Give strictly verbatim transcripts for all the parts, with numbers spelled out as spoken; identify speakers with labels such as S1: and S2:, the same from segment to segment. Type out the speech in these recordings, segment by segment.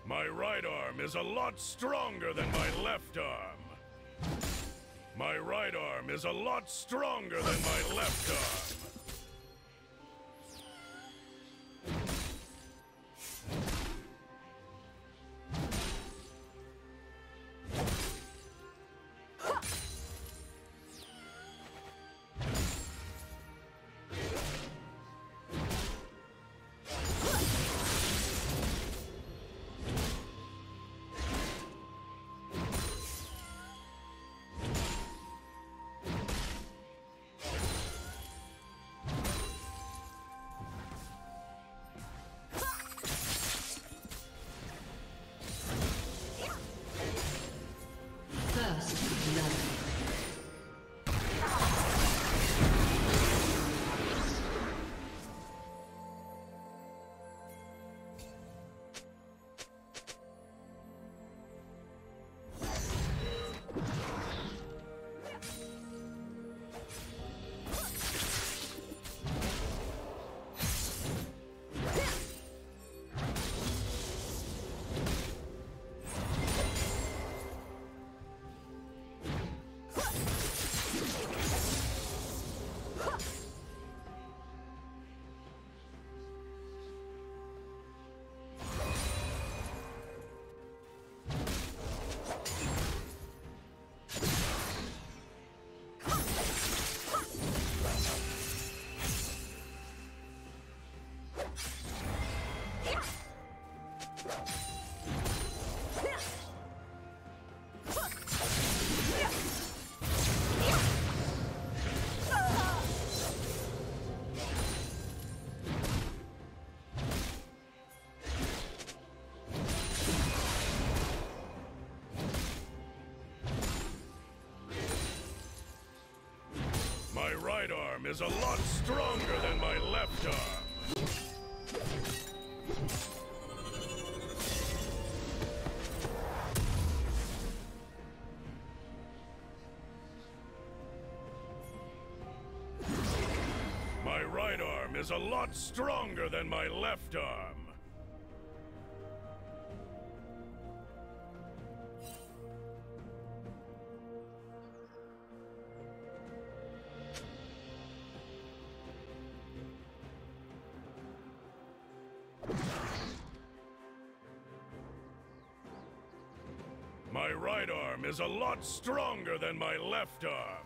S1: My right arm is a lot stronger than my left arm. My right arm is a lot stronger than my left arm. My right arm is a lot stronger than my left arm. My right arm is a lot stronger than my left arm. My right arm is a lot stronger than my left arm.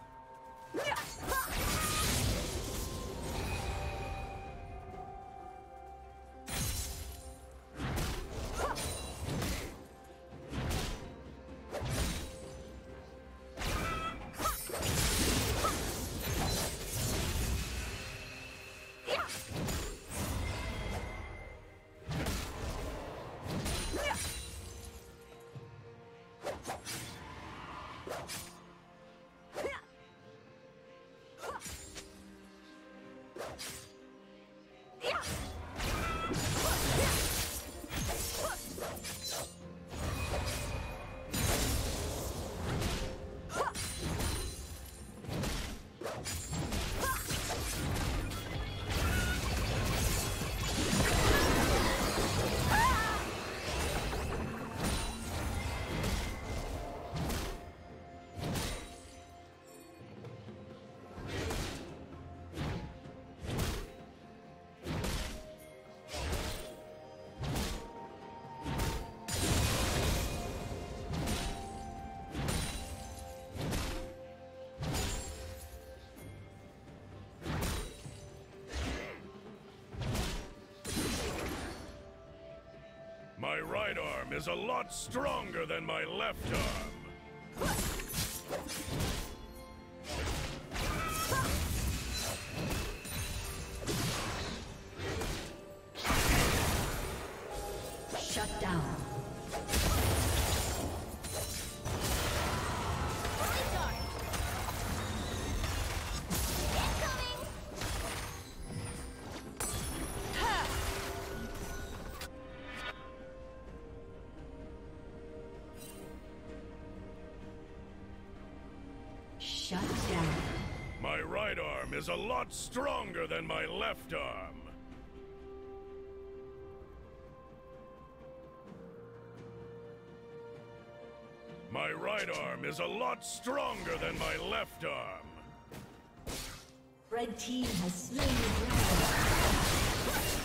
S1: My right arm is a lot stronger than my left arm.
S2: Shut down.
S3: Shut down.
S1: My right arm is a lot stronger than my left arm. My right arm is a lot stronger than my left arm.
S3: Red team has slain the dragon.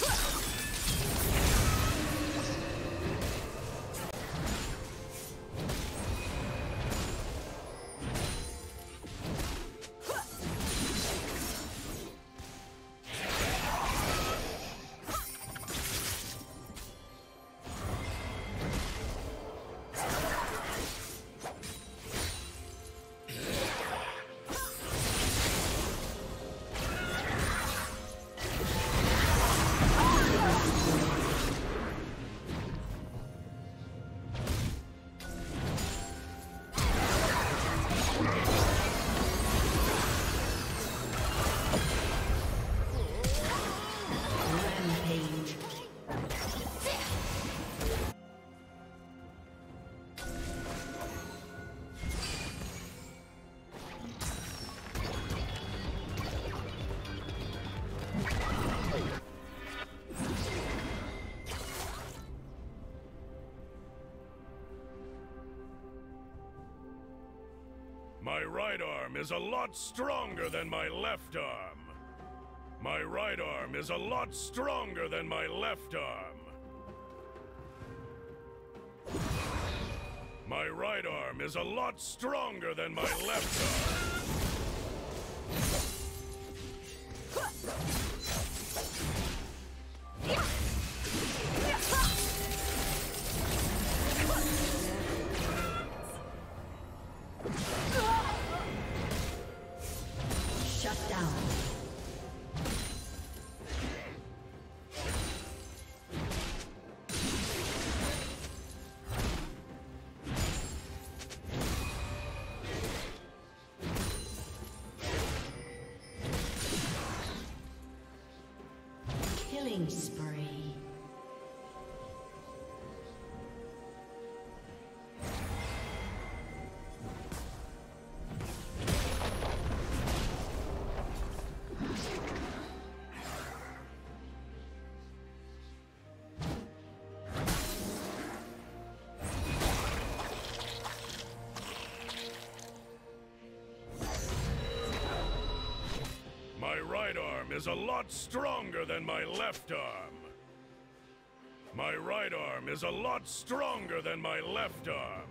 S1: My right arm is a lot stronger than my left arm. My right arm is a lot stronger than my left arm. My right arm is a lot stronger than my left arm.
S3: Shut down. Killing spree.
S1: My right arm is a lot stronger than my left arm. My right arm is a lot stronger than my left arm.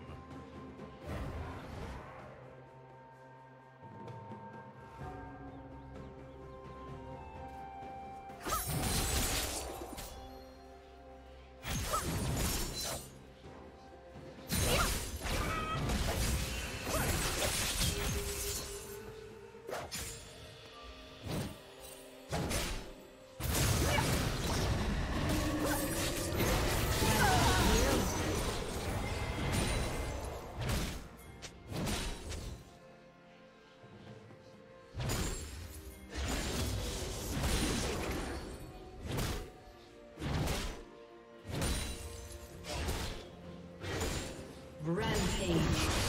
S3: Rampage.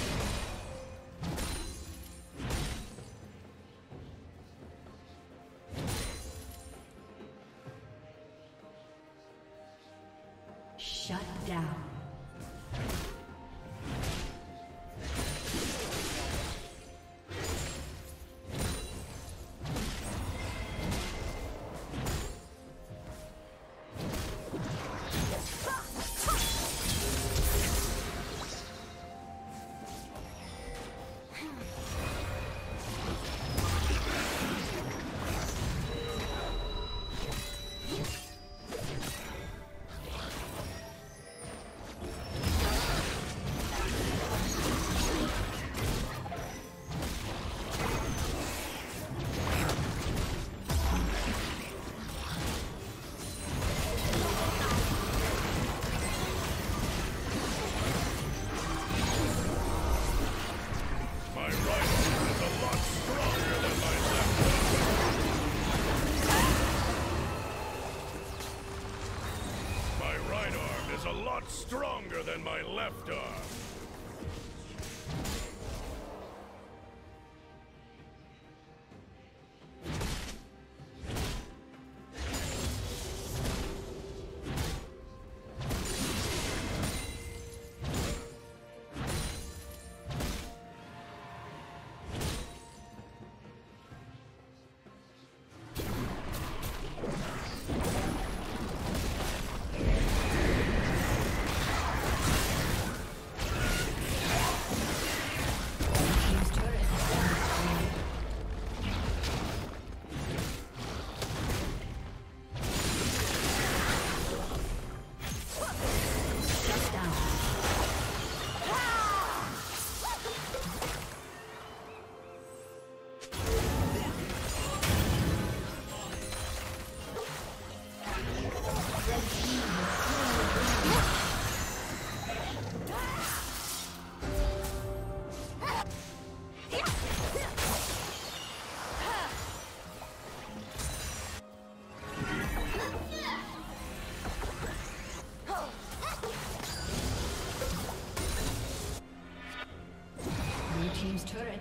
S3: Shut down. Stronger than my left arm.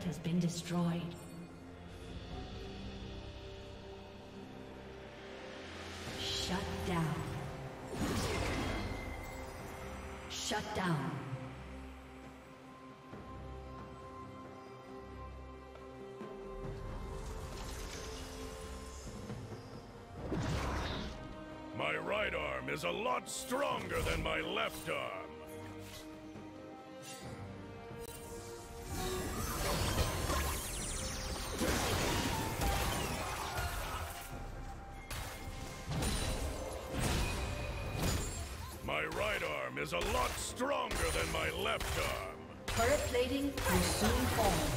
S3: has been destroyed. Shut down. Shut down.
S1: My right arm is a lot stronger than my left arm. My right arm is a lot stronger than my left arm.
S3: Turret plating will soon fall.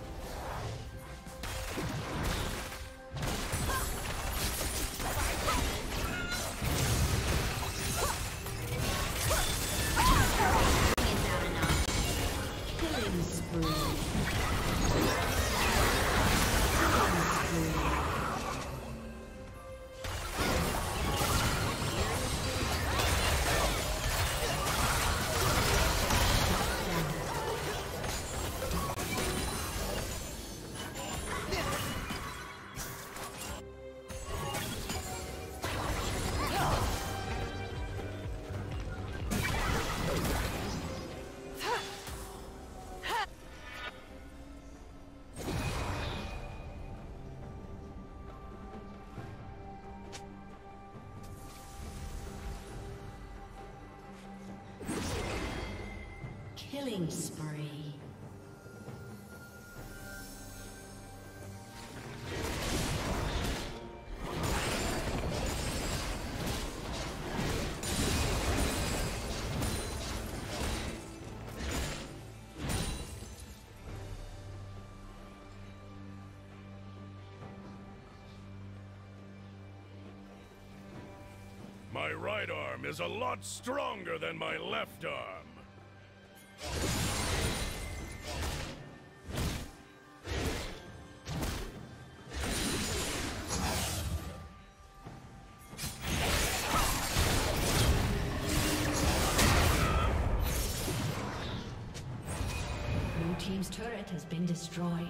S3: Killing spree.
S1: My right arm is a lot stronger than my left arm.
S3: Blue team's turret has been destroyed.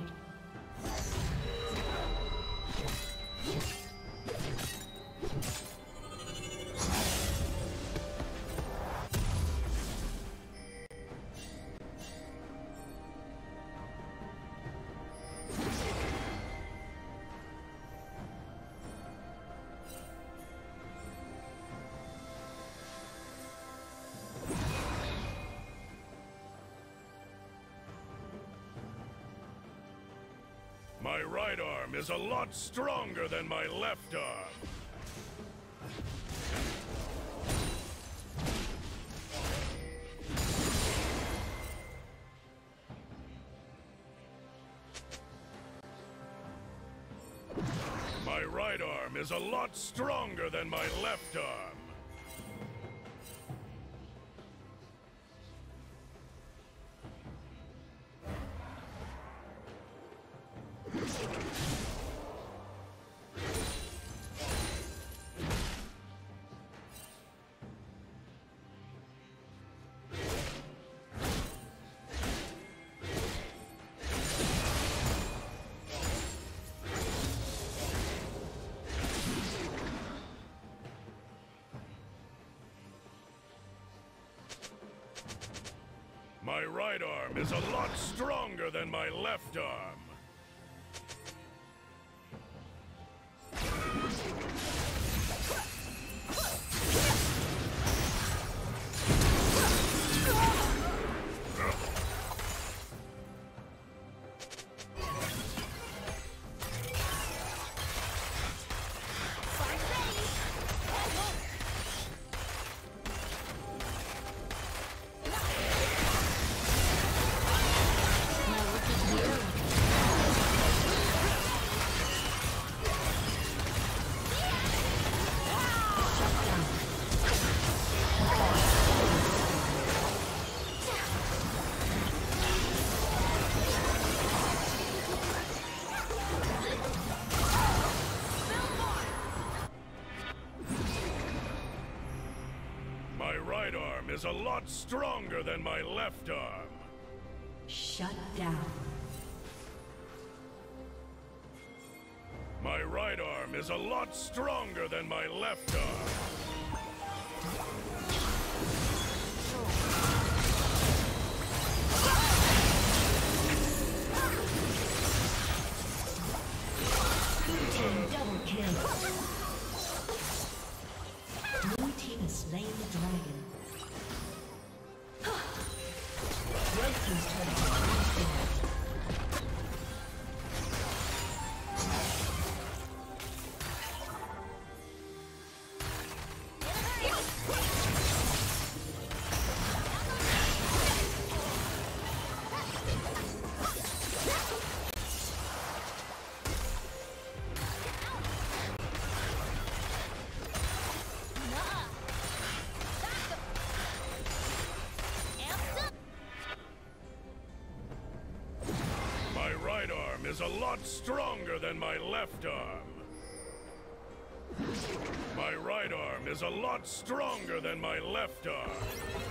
S1: My right arm is a lot stronger than my left arm. My right arm is a lot stronger than my left arm. My right arm is a lot stronger than my left arm. My right arm is a lot stronger than my left arm.
S3: Shut down.
S1: My right arm is a lot stronger than my left arm.
S3: Double kill. Blue team has slain the dragon. Red team's turret has been destroyed. Is a lot stronger than my left arm. My right arm is a lot stronger than my left arm.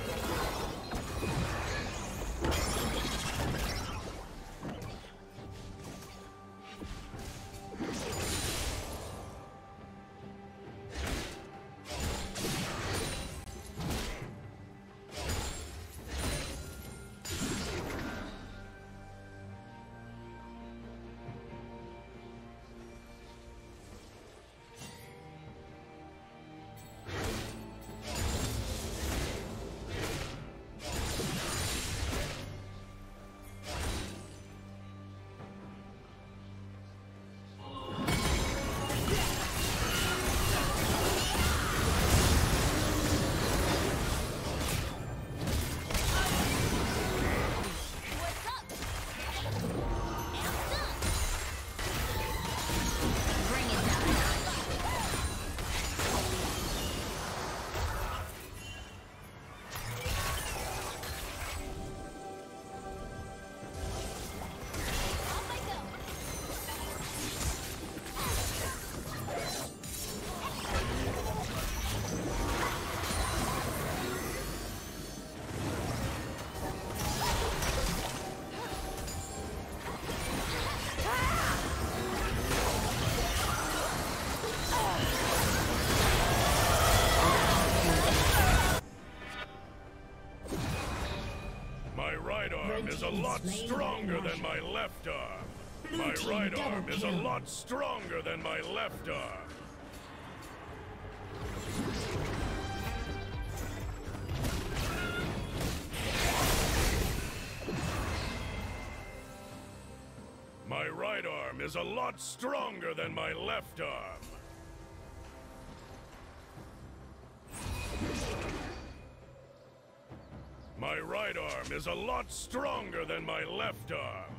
S3: Is a lot stronger than my left arm. My right arm is a lot stronger than my left arm. My right arm is a lot stronger than my left arm. My right arm is a lot stronger than my left arm.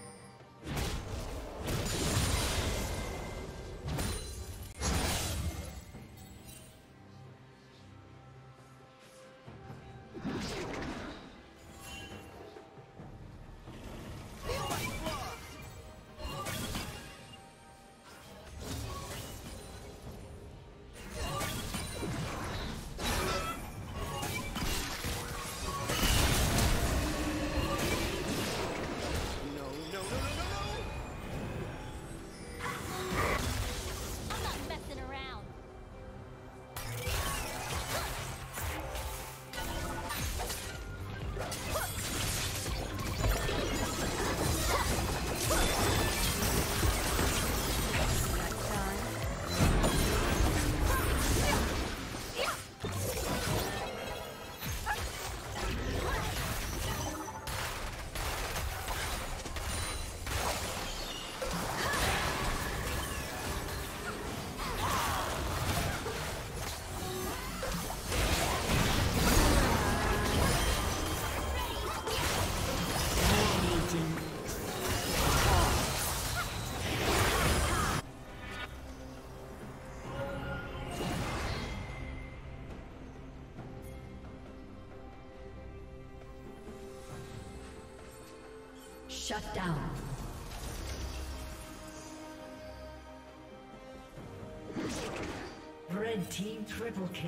S3: Shut down. Red team triple kill.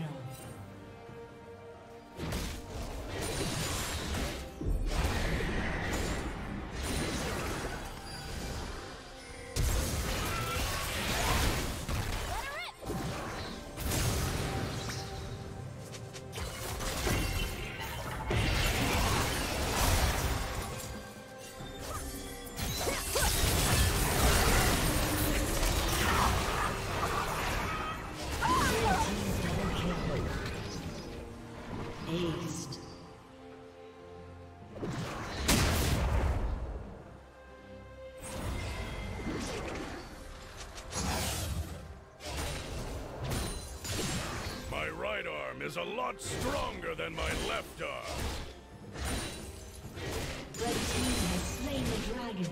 S1: right arm is a lot stronger than my left arm.
S3: Red team has slain the dragon.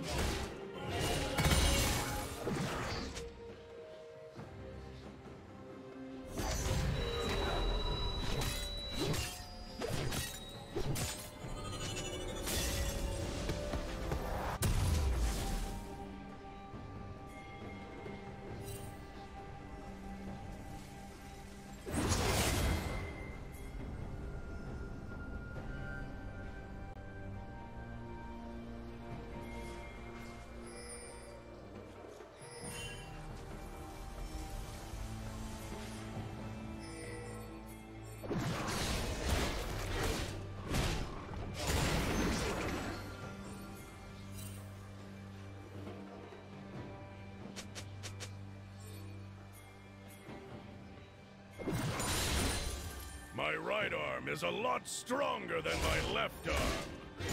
S1: My right arm is a lot stronger than my left arm.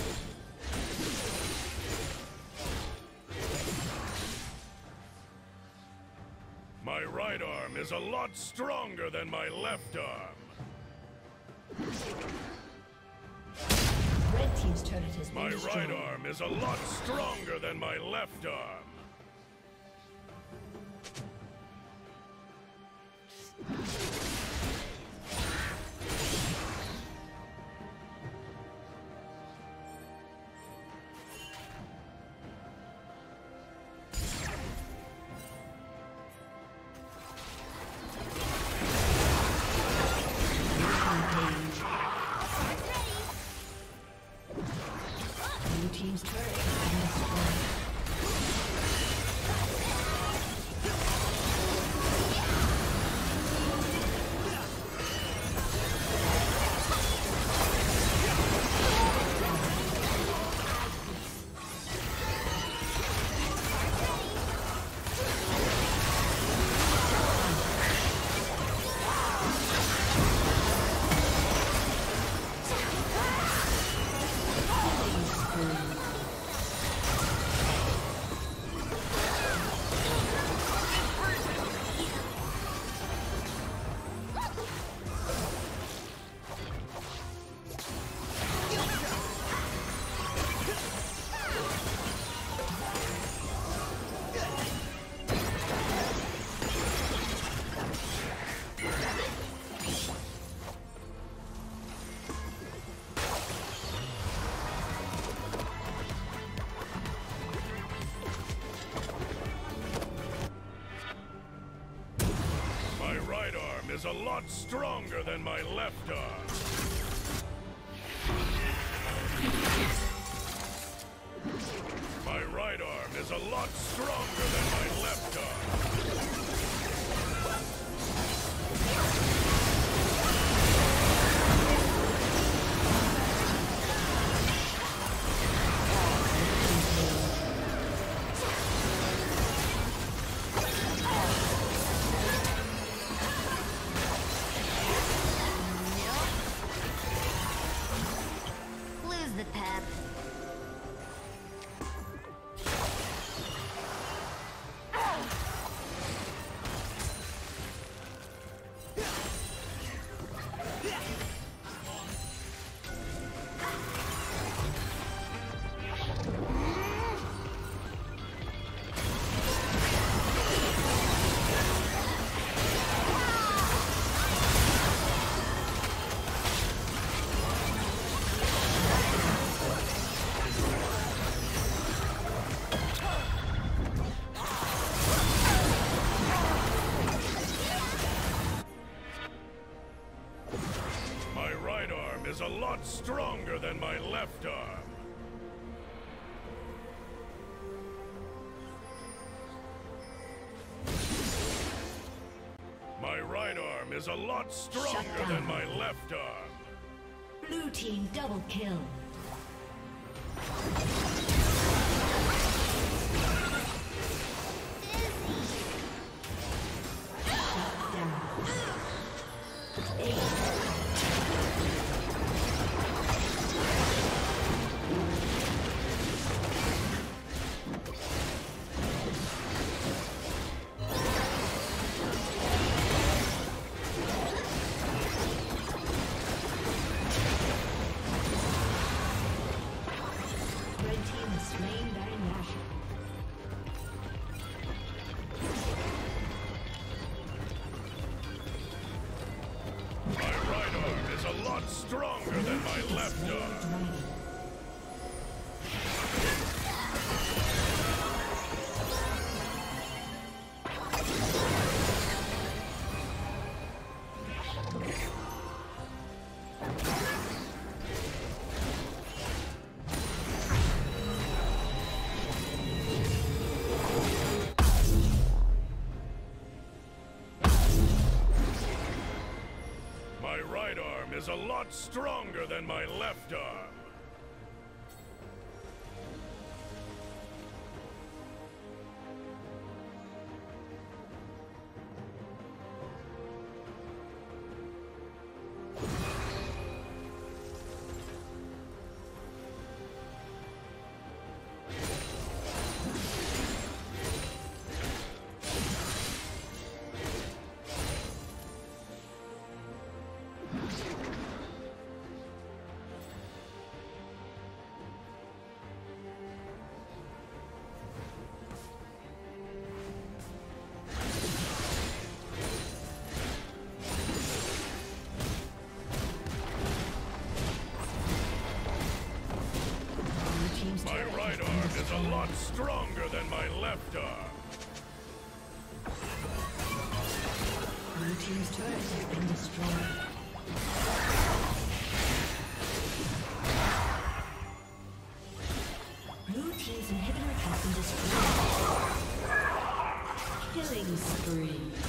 S1: My right arm is a lot stronger than my left arm.
S3: Red team's turret has been
S1: My
S3: destroyed.
S1: right arm is a lot stronger than my left arm.
S3: Team's turret has been destroyed. Is a lot stronger than my left arm. My right arm is a lot stronger than my left arm. Is a lot stronger than my left arm. My right arm is a lot stronger than my left arm. Blue team double kill.
S1: stronger than my left arm. My right arm is a lot stronger than my left arm. My right arm is a lot stronger than my left arm.
S3: Blue team's turret has been destroyed. Blue team's inhibitor has been destroyed. Killing spree.